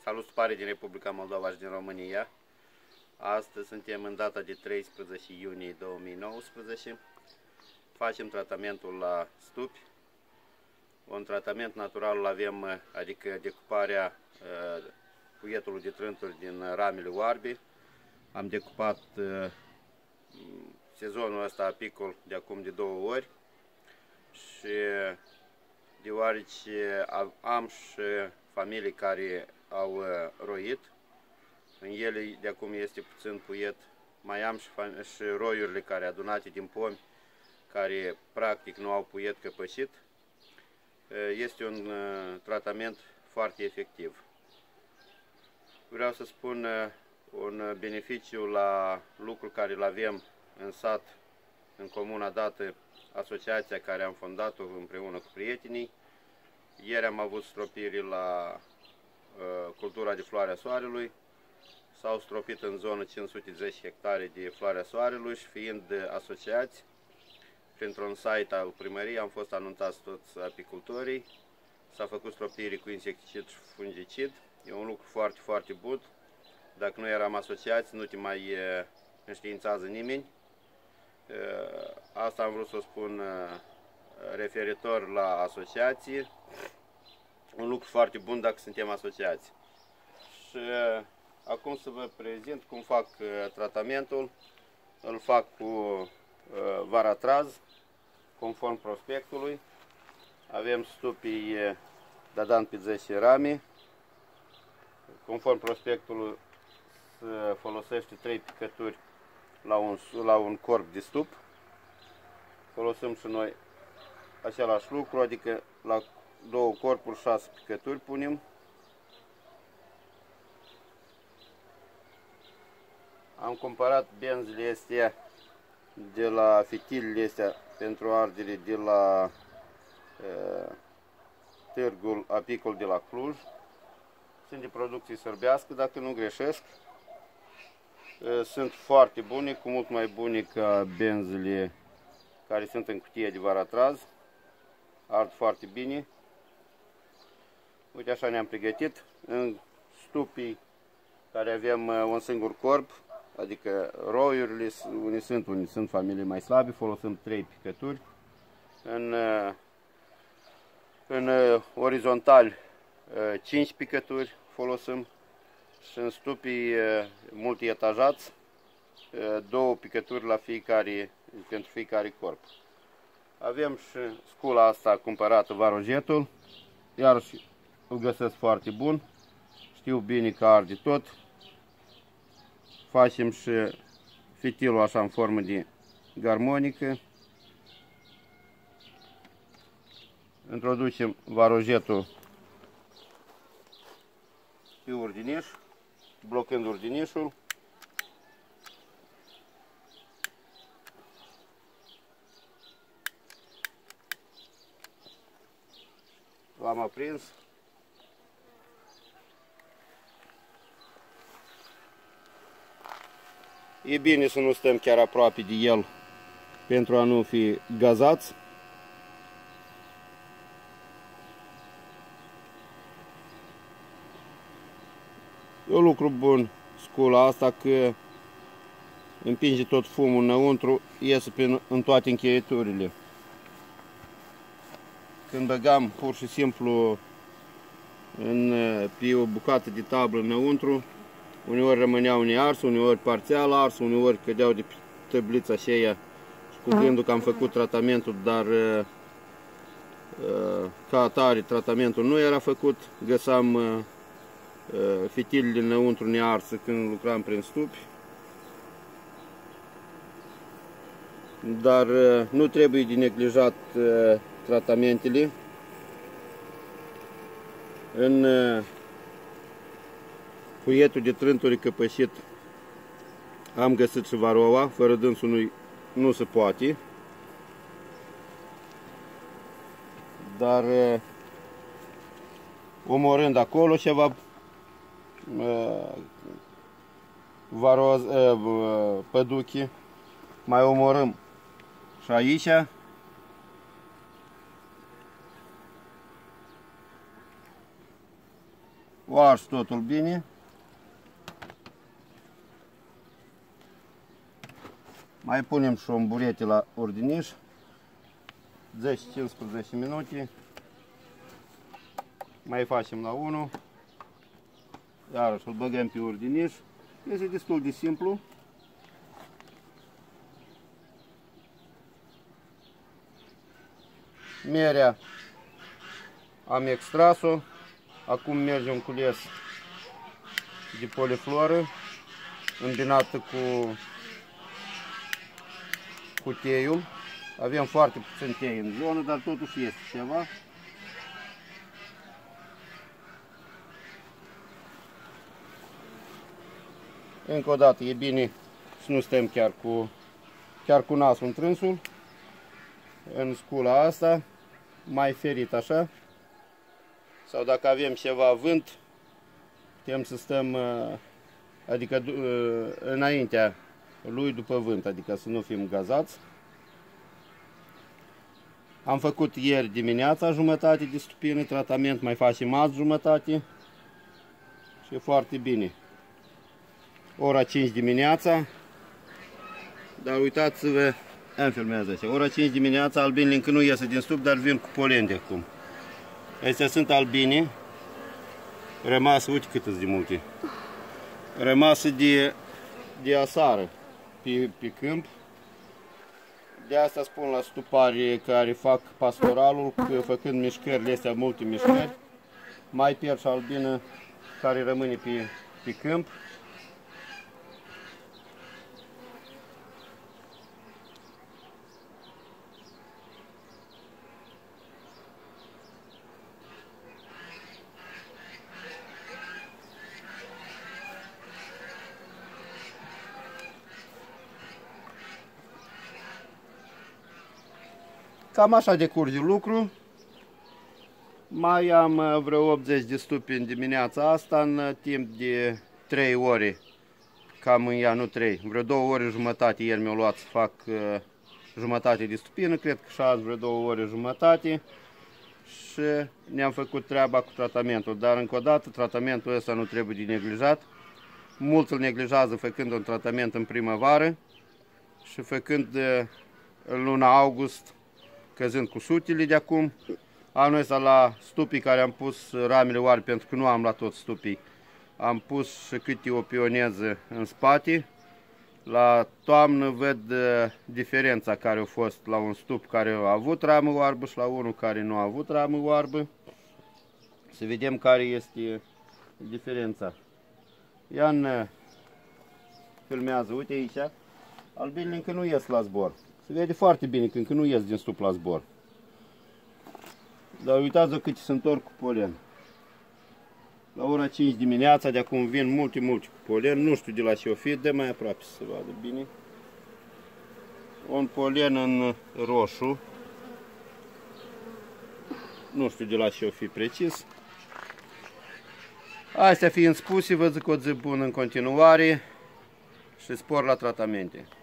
Salut, pare din Republica Moldova și din România. Astăzi suntem în data de 13 iunie 2019. Facem tratamentul la stupi. Un tratament natural îl avem, adică decuparea puietului de trânturi din ramele oarbe. Am decupat sezonul ăsta apicol de acum de 2 ori și deoarece am și familii care au roit, în ele de acum este puțin puiet, mai am și roiurile care adunate din pomi, care practic nu au puiet căpășit. Este un tratament foarte efectiv. Vreau să spun un beneficiu la lucru care îl avem în sat, în comuna dată, asociația care am fondat-o împreună cu prietenii. Ieri am avut stropiri la cultura de floarea soarelui. S-au stropit în zonă 510 hectare de floarea soarelui și fiind asociați, printr-un site al primăriei am fost anunțați toți apicultorii. S-a făcut stropiri cu insecticid și fungicid. E un lucru foarte, foarte bun. Dacă nu eram asociați, nu te mai înștiințează nimeni. Asta am vrut să o spun referitor la asociație. Un lucru foarte bun dacă suntem asociați. Și acum să vă prezint cum fac tratamentul. Îl fac cu Varatraz, conform prospectului. Avem stupii Dadan pe 10 rame. Conform prospectului se folosește 3 picături la un corp de stup. Folosim și noi același lucru, adică la 2 corpuri 6 picături punem. Am cumpărat benzile astea de la fitilele astea pentru ardere de la târgul apicol de la Cluj. Sunt de producție sârbească, dacă nu greșesc. Sunt foarte bune, cu mult mai bune ca benzile care sunt în cutie de Varatraz. Ard foarte bine. Uite, așa ne-am pregătit. În stupii care avem un singur corp, adică roiurile, unii sunt familii mai slabe, folosim 3 picături. În orizontal 5 picături folosim și în stupii multietajați 2 picături la pentru fiecare corp. Avem și scula asta cumpărată, varojetul, iarăși îl găsesc foarte bun, știu bine că arde tot. Facem și fitilul așa în formă de garmonică. Introducem varojetul pe urdiniș, blocând urdinișul. L-am aprins. E bine să nu stăm chiar aproape de el pentru a nu fi gazați. E un lucru bun scula asta, că împinge tot fumul înăuntru, iese în toate încheieturile. Când băgam pur și simplu pe o bucată de tablă înăuntru, uneori rămâneau nears, uneori parțial ars, uneori cădeau de pe tăblița aceea și cu gândul că am făcut tratamentul, dar ca atare tratamentul nu era făcut. Găsam fitilele înăuntru nearse când lucram prin stupi. Dar nu trebuie de neglijat tratamentele. În puietul de trânturi căpășit am găsit și varroa, fără dânsul nu se poate. Dar omorând acolo ceva păduche, mai omorâm și aici. O ars totul bine. Mai punem și un burete la ordiniș. 10-15 minute. Mai facem la 1. Iarăși îl băgăm pe ordiniș. Este destul de simplu. Mierea am extras-o. Acum mergem cu les de polifloră îmbinată cu teiul. Avem foarte puțin tei în zonă, dar totuși este ceva. Încă o dată e bine să nu stăm chiar cu nasul întrânsul în scula asta, mai ferit așa. Sau dacă avem ceva vânt, putem să stăm adică înaintea lui după vânt, adică să nu fim gazați. Am făcut ieri dimineața jumătate de stupină, tratament mai facem azi jumătate și e foarte bine. Ora 5 dimineața, dar uitați-vă, îmi filmează așa, ora 5 dimineața, albinele încă nu iese din stup, dar vin cu polen de acum. Astea sunt albine, rămasă, uite cât de multe, rămasă de asară pe câmp. De asta spun la stupari care fac pastoralul, că făcând mișcările astea, multe mișcări, mai pierd și albină care rămâne pe câmp. Cam așa decurge lucru. Mai am vreo 80 de stupi în dimineața asta, în timp de 3 ore, cam în ea, nu 3, vreo 2 ore jumătate ieri mi-au luat să fac jumătate de stupină, cred că și azi vreo 2 ore jumătate și ne-am făcut treaba cu tratamentul, dar încă o dată tratamentul ăsta nu trebuie de neglijat. Mulți îl neglijează făcând un tratament în primăvară și făcând în luna august, căzând cu sutile de acum. Anul ăsta la stupii care am pus ramele oare, pentru că nu am la toți stupii, am pus și câte o pioneză în spate. La toamnă văd diferența care a fost la un stup care a avut ramă oarbă și la unul care nu a avut ramă oarbă. Să vedem care este diferența. Ian filmează, uite aici, albinele încă nu ies la zbor. Se vede foarte bine că încă nu ies din stup la zbor. Dar uitați-vă cât se întorc cu polen. La ora 5 dimineața, de acum vin multe cu polen. Nu știu de la ce o fi, de mai aproape să se vadă bine. Un polen în roșu. Nu știu de la ce o fi precis. Astea fiind spuse, vă zic o zi bună în continuare și spor la tratamente.